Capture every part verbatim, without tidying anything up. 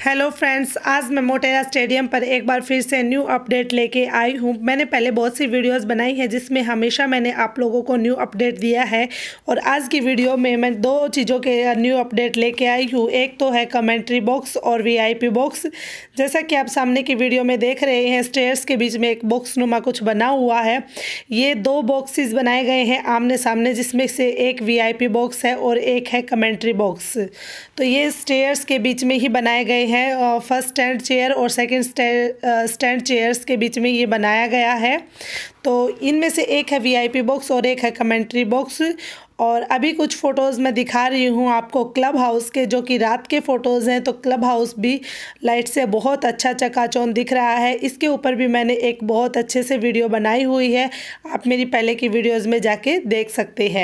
Hello friends, आज मैं Motera stadium पर एक बार फिर से न्यू अपडेट लेके आई हूँ। मैंने पहले बहुत सी वीडियोस बनाई हैं जिसमें हमेशा मैंने आप लोगों को न्यू अपडेट दिया है, और आज की वीडियो में मैं दो चीज़ों के न्यू अपडेट लेके आई हूँ। एक तो है कमेंट्री बॉक्स और वीआईपी बॉक्स। जैसा कि आप सामने की वीडियो में देख रहे हैं, स्टेयर्स के बीच में एक बॉक्स नुमा कुछ बना हुआ है। ये दो बॉक्सेस बनाए गए हैं आमने सामने, जिसमें से एक वीआईपी बॉक्स है और एक है कमेंट्री बॉक्स। तो ये स्टेयर्स के बीच में ही बनाए गए हैं। फर्स्ट स्टैंड चेयर और सेकंड स्टैंड चेयर्स के बीच में ये बनाया गया है। तो इनमें से एक है वीआईपी बॉक्स और एक है कमेंट्री बॉक्स। और अभी कुछ फ़ोटोज़ मैं दिखा रही हूँ आपको क्लब हाउस के, जो कि रात के फ़ोटोज़ हैं। तो क्लब हाउस भी लाइट से बहुत अच्छा चकाचौंध दिख रहा है। इसके ऊपर भी मैंने एक बहुत अच्छे से वीडियो बनाई हुई है, आप मेरी पहले की वीडियोज़ में जाके देख सकते हैं।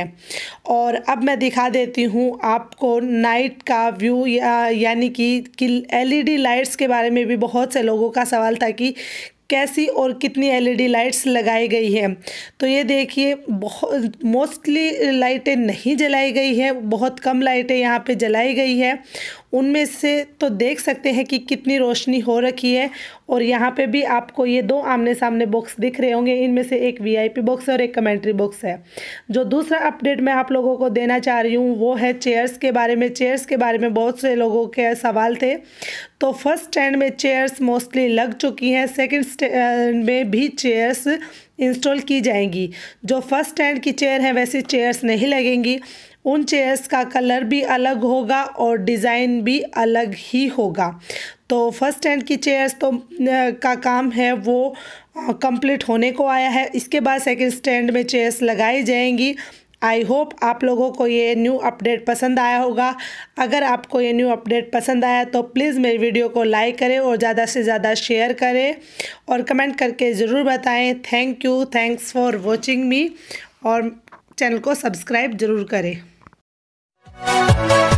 और अब मैं दिखा देती हूँ आपको नाइट का व्यू, या, यानी कि, कि एलईडी लाइट्स के बारे में भी बहुत से लोगों का सवाल था कि कैसी और कितनी एलईडी लाइट्स लगाई गई हैं। तो ये देखिए, बहुत मोस्टली लाइटें नहीं जलाई गई हैं, बहुत कम लाइटें यहाँ पे जलाई गई है। उनमें से तो देख सकते हैं कि कितनी रोशनी हो रखी है। और यहाँ पे भी आपको ये दो आमने सामने बॉक्स दिख रहे होंगे, इनमें से एक वीआईपी बॉक्स और एक कमेंट्री बॉक्स है। जो दूसरा अपडेट मैं आप लोगों को देना चाह रही हूँ वो है चेयर्स के बारे में। चेयर्स के बारे में बहुत से लोगों के सवाल थे। तो फर्स्ट स्टैंड में चेयर्स मोस्टली लग चुकी हैं, सेकंड स्टैंड में भी चेयर्स इंस्टॉल की जाएंगी। जो फर्स्ट स्टैंड की चेयर है वैसी चेयर्स नहीं लगेंगी। उन चेयर्स का कलर भी अलग होगा और डिज़ाइन भी अलग ही होगा। तो फर्स्ट स्टैंड की चेयर्स तो का काम है वो कंप्लीट होने को आया है। इसके बाद सेकंड स्टैंड में चेयर्स लगाई जाएंगी। आई होप आप लोगों को ये न्यू अपडेट पसंद आया होगा। अगर आपको ये न्यू अपडेट पसंद आया तो प्लीज़ मेरी वीडियो को लाइक करें और ज़्यादा से ज़्यादा शेयर करें और कमेंट करके ज़रूर बताएं। Thank you, thanks for watching me, और चैनल को सब्सक्राइब ज़रूर करें।